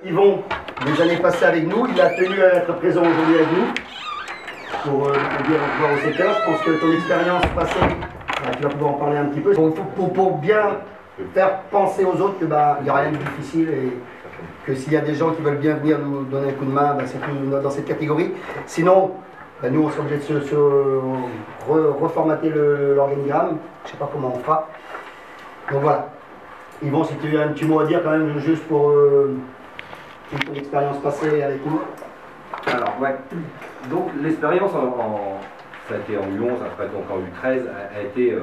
Yvon, les années passées avec nous, il a tenu à être présent aujourd'hui avec nous pour dire au revoir au secteur. Je pense que ton expérience passée, tu vas pouvoir en parler un petit peu. Pour bien faire penser aux autres que il n'y a rien de difficile et que s'il y a des gens qui veulent bien venir nous donner un coup de main, c'est tout dans cette catégorie. Sinon, nous on sera obligé de reformater l'organigramme. Je ne sais pas comment on fera. Donc voilà. Yvon, si tu as un petit mot à dire quand même, juste pour ton expérience passée avec nous. Alors, ouais. Donc, l'expérience, ça a été en U11, après, donc en U13, a été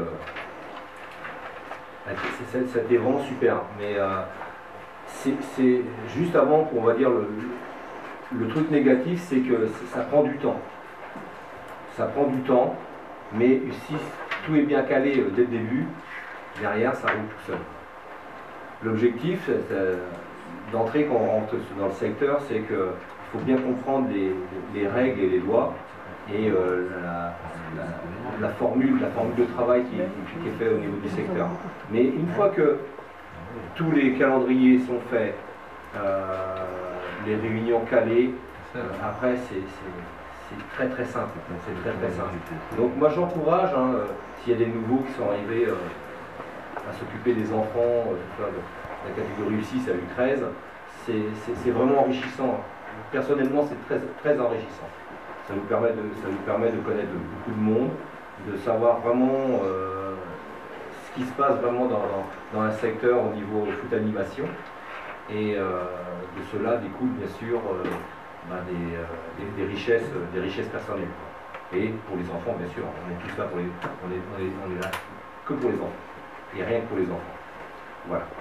c'était vraiment super. Mais c'est juste avant, on va dire, le truc négatif, c'est que ça prend du temps. Ça prend du temps, mais si tout est bien calé dès le début, derrière, ça roule tout seul. L'objectif d'entrée quand on rentre dans le secteur, c'est qu'il faut bien comprendre les règles et les lois et la formule de travail qui est faite au niveau du secteur. Mais une fois que tous les calendriers sont faits, les réunions calées, après c'est très très simple. C'est très très simple. Donc moi j'encourage, s'il y a des nouveaux qui sont arrivés à s'occuper des enfants de la catégorie U6 à U13, c'est vraiment enrichissant. Personnellement, c'est très, très enrichissant. Ça nous permet de connaître beaucoup de monde, de savoir vraiment ce qui se passe vraiment dans un secteur au niveau foot animation. Et de cela découle bien sûr des richesses personnelles. Et pour les enfants, bien sûr, on est tous là on est là que pour les enfants. Et rien que pour les enfants. Voilà.